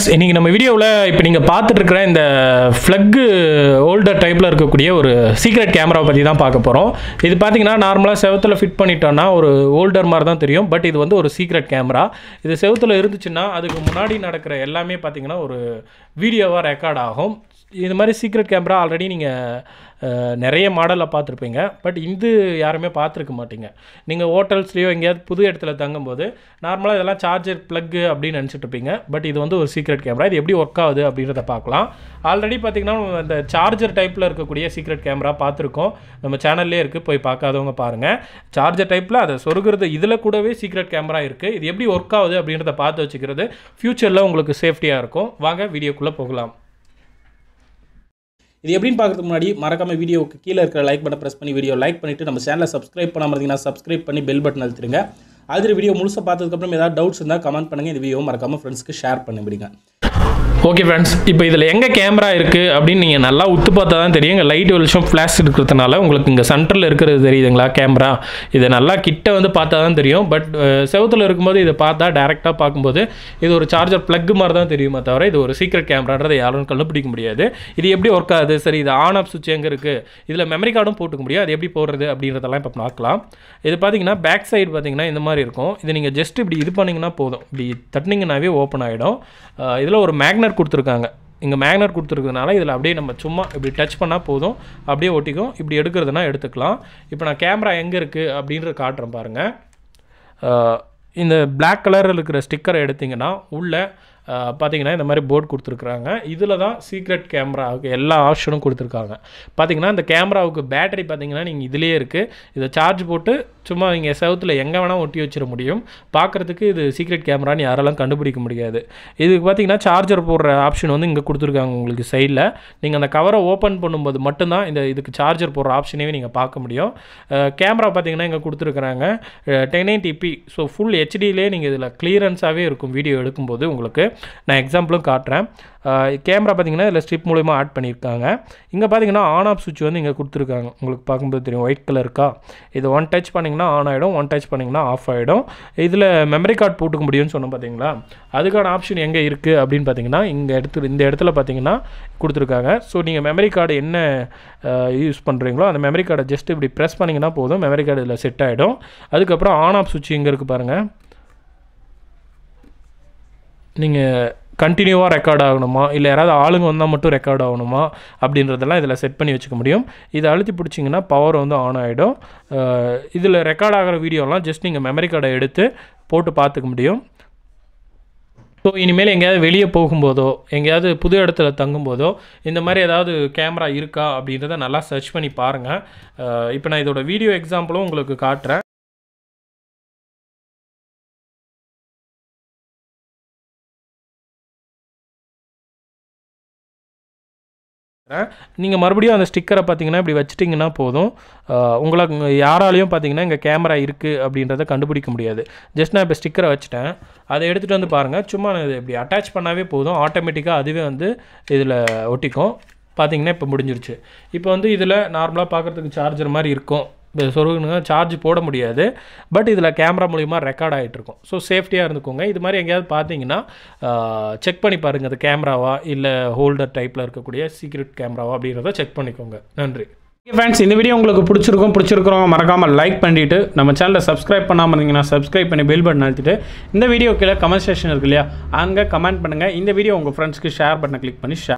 இன்னைக்கு நம்ம வீடியோவில் இப்போ நீங்கள் பார்த்துட்டு இருக்கிற இந்த ஃப்ளக் ஹோல்டர் டைப்பில் இருக்கக்கூடிய ஒரு சீக்ரெட் கேமராவை பற்றி தான் பார்க்க போகிறோம். இது பார்த்தீங்கன்னா நார்மலாக செவத்தில் ஃபிட் பண்ணிட்டோன்னா ஒரு ஹோல்டர் மாதிரி தான் தெரியும். பட் இது வந்து ஒரு சீக்ரெட் கேமரா. இது செவத்தில் இருந்துச்சுன்னா அதுக்கு முன்னாடி நடக்கிற எல்லாமே பார்த்தீங்கன்னா ஒரு வீடியோவாக ரெக்கார்ட் ஆகும். இது மாதிரி சீக்ரெட் கேமரா ஆல்ரெடி நீங்கள் நிறைய மாடலில் பார்த்துருப்பீங்க. பட் இது யாருமே பார்த்துருக்க மாட்டீங்க. நீங்கள் ஹோட்டல்ஸ்லேயோ எங்கேயாவது புது இடத்துல தங்கும்போது நார்மலாக இதெல்லாம் சார்ஜர் ப்ளக்கு அப்படின்னு நினச்சிட்டு இருப்பீங்க. பட் இது வந்து ஒரு சீக்ரெட் கேமரா. இது எப்படி ஒர்க் ஆகுது அப்படின்றத பார்க்கலாம். ஆல்ரெடி பார்த்திங்கன்னா இந்த சார்ஜர் டைப்பில் இருக்கக்கூடிய சீக்ரெட் கேமரா பார்த்துருக்கோம். நம்ம சேனல்லே இருக்குது, போய் பார்க்காதவங்க பாருங்கள். சார்ஜர் டைப்பில் அதை சொருகிறது இதில் கூடவே சீக்ரெட் கேமரா இருக்குது. இது எப்படி ஒர்க் ஆகுது அப்படின்றத பார்த்து வச்சுக்கிறது ஃப்யூச்சரில் உங்களுக்கு சேஃப்டியாக இருக்கும். வாங்க வீடியோக்குள்ளே போகலாம். இது எப்படின்னு பார்க்கறதுக்கு முன்னாடி மறக்காம வீடியோவுக்கு கீழே இருக்கிற லைக் பட்டன் ப்ரெஸ் பண்ணி வீடியோ லைக் பண்ணிவிட்டு நம்ம சேனலை சப்ஸ்கிரைப் பண்ணாமல் இருந்தீங்கன்னா சப்ஸ்கிரைப் பண்ணி பெல் பட்டன் அழுத்திடுங்க. அது வீடியோ முழுசாக பார்த்ததுக்கப்புறம் ஏதாவது டவுட்ஸ் இருந்தால் கமெண்ட் பண்ணுங்கள். இந்த வீடியோ மறக்காமல் ஃப்ரெண்ட்ஸ்க்கு ஷேர் பண்ணிவிடுங்க. ஓகே ஃப்ரெண்ட்ஸ், இப்போ இதில் எங்கே கேமரா இருக்குது அப்படின்னு நீங்கள் நல்லா உத்து பார்த்தா தான் தெரியும். இங்கே லைட் வெளிச்சம் ஃப்ளாஷ் இருக்கிறதுனால உங்களுக்கு இங்கே சென்டரில் இருக்கிறது தெரியுதுங்களா கேமரா. இதை நல்லா கிட்ட வந்து பார்த்தா தான் தெரியும். பட் செவத்தில் இருக்கும்போது இதை பார்த்தா டேரெக்டாக பார்க்கும்போது இது ஒரு சார்ஜர் ப்ளக் மாதிரி தான் தெரியுமா தவிர இது ஒரு சீக்ரெட் கேமரான்றதை யாரும் கண்டுபிடிக்க முடியாது. இது எப்படி ஒர்க் ஆகுது, சரி இது ஆன் ஆஃப் சுவிட்ச் எங்கே இருக்குது, இதில் மெமரி கார்டும் போட்டுக்க முடியும். அது எப்படி போடுறது அப்படின்றதெல்லாம் இப்போ பார்க்கலாம். இது பார்த்தீங்கன்னா பேக் சைடு பார்த்தீங்கன்னா இந்த மாதிரி இருக்கும். இது நீங்கள் ஜஸ்ட் இப்படி இது பண்ணிங்கன்னா போதும், இப்படி தட்டினீங்கன்னாவே ஓப்பன் ஆகிடும். இதில் ஒரு மேக்னெட் கொடுத்துருக்காங்க. இங்கே மேக்னெட் கொடுத்துருக்கிறதுனால இதில் அப்படியே நம்ம சும்மா இப்படி டச் பண்ணால் போதும், அப்படியே ஒட்டிக்கும். இப்படி எடுக்கிறதுனா எடுத்துக்கலாம். இப்போ நான் கேமரா எங்கே இருக்குது அப்படின்ற காட்டுறேன் பாருங்கள். இந்த பிளாக் கலரில் இருக்கிற ஸ்டிக்கரை எடுத்திங்கன்னா உள்ளே பார்த்தீங்கன்னா இந்த மாதிரி போர்டு கொடுத்துருக்குறாங்க. இதில் தான் சீக்ரெட் கேமராவுக்கு எல்லா ஆப்ஷனும் கொடுத்துருக்காங்க. பார்த்தீங்கன்னா இந்த கேமராவுக்கு பேட்டரி பார்த்தீங்கன்னா நீங்கள் இதிலே இருக்குது. இதை சார்ஜ் போட்டு சும்மா நீங்கள் செவத்தில் எங்கே வேணால் ஒட்டி வச்சிட முடியும். பார்க்குறதுக்கு இது சீக்ரெட் கேமரான்னு யாரெல்லாம் கண்டுபிடிக்க முடியாது. இதுக்கு பார்த்தீங்கன்னா சார்ஜர் போடுற ஆப்ஷன் வந்து இங்கே கொடுத்துருக்காங்க உங்களுக்கு சைடில். நீங்கள் அந்த கவரை ஓப்பன் பண்ணும்போது மட்டும்தான் இதுக்கு சார்ஜர் போடுற ஆப்ஷனே நீங்கள் பார்க்க முடியும். கேமரா பார்த்தீங்கன்னா இங்கே கொடுத்துருக்குறாங்க 1080p. ஸோ ஃபுல் ஹெச்டியிலே நீங்கள் இதில் கிளியரன்ஸாகவே இருக்கும் வீடியோ எடுக்கும்போது. உங்களுக்கு நான் எக்ஸாம்பிளும் காட்டுறேன். கேமரா பார்த்தீங்கன்னா இதில் ஸ்ட்ரிப் மூலிமா ஆட் பண்ணியிருக்காங்க. இங்கே பார்த்தீங்கன்னா ஆன் ஆஃப் சுவிட்ச் வந்து இங்கே கொடுத்துருக்காங்க. உங்களுக்கு பார்க்கும்போது தெரியும் ஒயிட் கலர் இருக்கா. இது ஒன் டச் பண்ணிங்கன்னா ஆன் ஆகிடும், ஒன் டச் பண்ணிங்கன்னா ஆஃப் ஆகிடும். இதில் மெமரி கார்டு போட்டுக்க முடியும்னு சொன்னோம் பார்த்தீங்களா. அதுக்கான ஆப்ஷன் எங்கே இருக்குது அப்படின்னு பார்த்தீங்கன்னா இந்த இடத்துல பார்த்தீங்கன்னா கொடுத்துருக்காங்க. ஸோ நீங்கள் மெமரி கார்டு என்ன யூஸ் பண்ணுறீங்களோ அந்த மெமரி கார்டை ஜஸ்ட் இப்படி ப்ரெஸ் பண்ணிங்கன்னா போதும், மெமரி கார்டு இதில் செட் ஆகிடும். அதுக்கப்புறம் ஆன் ஆஃப் சுவிட்ச் இங்கே இருக்குது பாருங்கள். நீங்கள் கண்டினியூவாக ரெக்கார்ட் ஆகணுமா, இல்லை யாராவது ஆளுங்க வந்தால் மட்டும் ரெக்கார்ட் ஆகணுமா அப்படின்றதெல்லாம் இதில் செட் பண்ணி வச்சுக்க முடியும். இதை அழுத்தி பிடிச்சிங்கன்னா பவர் வந்து ஆன் ஆகிடும். இதில் ரெக்கார்ட் ஆகிற வீடியோலாம் ஜஸ்ட் நீங்கள் மெமரி கார்டை எடுத்து போட்டு பார்த்துக்க முடியும். ஸோ இனிமேல் எங்கேயாவது வெளியே போகும்போதோ எங்கேயாவது புது இடத்துல தங்கும்போதோ இந்த மாதிரி ஏதாவது கேமரா இருக்கா அப்படின்றத நல்லா சர்ச் பண்ணி பாருங்கள். இப்போ நான் இதோட வீடியோ எக்ஸாம்பிளும் உங்களுக்கு காட்டுறேன். நீங்கள் மறுபடியும் அந்த ஸ்டிக்கரை பார்த்தீங்கன்னா இப்படி வச்சுட்டிங்கன்னா போதும். உங்களுக்கு யாராலையும் பார்த்தீங்கன்னா இங்கே கேமரா இருக்குது அப்படின்றத கண்டுபிடிக்க முடியாது. ஜஸ்ட் நான் இப்போ ஸ்டிக்கரை வச்சுட்டேன், அதை எடுத்துகிட்டு வந்து பாருங்கள். சும்மா நான் இது இப்படி அட்டாச் பண்ணாவே போதும், ஆட்டோமேட்டிக்காக அதுவே வந்து இதில் ஒட்டிக்கும். பார்த்தீங்கன்னா இப்போ முடிஞ்சிருச்சு. இப்போ வந்து இதில் நார்மலாக பார்க்குறதுக்கு சார்ஜர் மாதிரி இருக்கும். சொருகுனுங்க சார்ஜ் போட முடியாது. பட் இதில் கேமரா மூலிமா ரெக்கார்ட் ஆகிட்டு இருக்கும். ஸோ சேஃப்டியாக இருந்துக்கோங்க. இது மாதிரி எங்கேயாவது பார்த்தீங்கன்னா செக் பண்ணி பாருங்கள், அது கேமராவா இல்லை ஹோல்டர் டைப்பில் இருக்கக்கூடிய சீக்ரெட் கேமராவா அப்படின்றத செக் பண்ணிக்கோங்க. நன்றி. ஃப்ரெண்ட்ஸ், இந்த வீடியோ உங்களுக்கு பிடிச்சிருக்கிறோம் மறக்காமல் லைக் பண்ணிவிட்டு நம்ம சேனலை சப்ஸ்கிரைப் பண்ணாமல் இருந்தீங்கன்னா சப்ஸ்கிரைப் பண்ணி பெல் பட்டன் அழுத்திட்டு இந்த வீடியோ கீழே கமெண்ட் செக்ஷன் இருக்கு இல்லையா, அங்கே கமெண்ட் பண்ணுங்கள். இந்த வீடியோ உங்கள் ஃப்ரெண்ட்ஸ்க்கு ஷேர் பட்டனை கிளிக் பண்ணி ஷேர்